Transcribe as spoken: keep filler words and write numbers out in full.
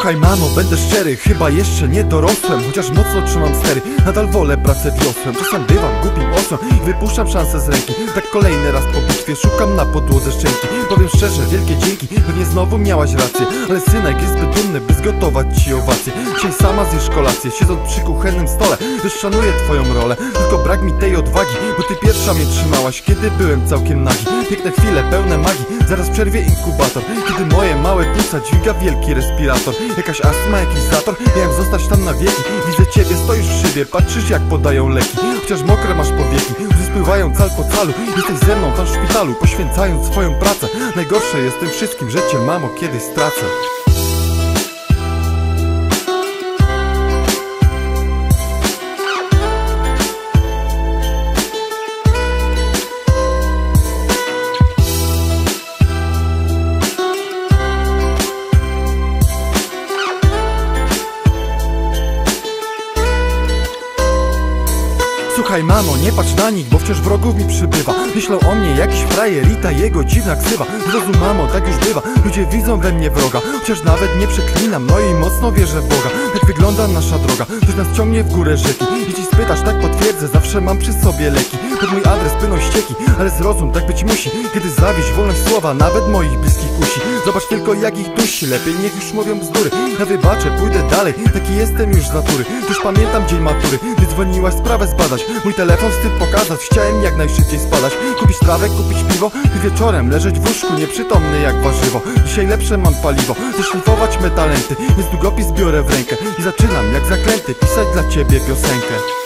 Słuchaj mamo, będę szczery, chyba jeszcze nie dorosłem. Chociaż mocno trzymam stery, nadal wolę pracę wiosłem. Czasem bywam głupim osłem i wypuszczam szansę z ręki. Tak kolejny raz po bitwie szukam na podłodze szczęki. Powiem szczerze, wielkie dzięki, pewnie znowu miałaś rację. Ale synek jest zbyt dumny, by zgotować ci owację. Dzisiaj sama zjesz kolację, siedząc przy kuchennym stole. Też szanuję twoją rolę, tylko brak mi tej odwagi, bo ty pierwsza mnie trzymałaś, kiedy byłem całkiem nagi. Piękne chwile, pełne magii, zaraz przerwie inkubator. Kiedy moje małe płuca dźwiga wielki respirator. Jakaś astma, jakiś zator, miałem zostać tam na wieki. Widzę ciebie, stoisz w szybie, patrzysz jak podają leki. Chociaż mokre masz powieki, łzy spływają cal po calu. Jesteś ze mną tam w szpitalu, poświęcając swoją pracę. Najgorsze jest tym wszystkim, że cię mamo kiedyś stracę. Słuchaj mamo, nie patrz na nich, bo wciąż wrogów mi przybywa. Myślą o mnie jakiś frajer i ta jego dziwna ksywa. Zrozum mamo, tak już bywa, ludzie widzą we mnie wroga. Chociaż nawet nie przeklinam, no i mocno wierzę w Boga. Jak wygląda nasza droga, ktoś nas ciągnie w górę rzeki. Jeśli spytasz, tak potwierdzę, zawsze mam przy sobie leki. Pod mój adres płyną ścieki, ale zrozum, tak być musi. Kiedy zawiść wolność słowa, nawet moich bliskich kusi. Zobacz tylko jak ich dusi, lepiej niech już mówią bzdury. Ja wybaczę, pójdę dalej, taki jestem już z natury. Już pamiętam dzień matury, gdy dzwoniłaś sprawę zbadać. Mój telefon wstyd pokazać, chciałem jak najszybciej spadać. Kupić trawę, kupić piwo i wieczorem leżeć w łóżku nieprzytomny jak warzywo. Dzisiaj lepsze mam paliwo, zeszlifować me talenty. Więc długopis biorę w rękę i zaczynam jak zaklęty pisać dla ciebie piosenkę.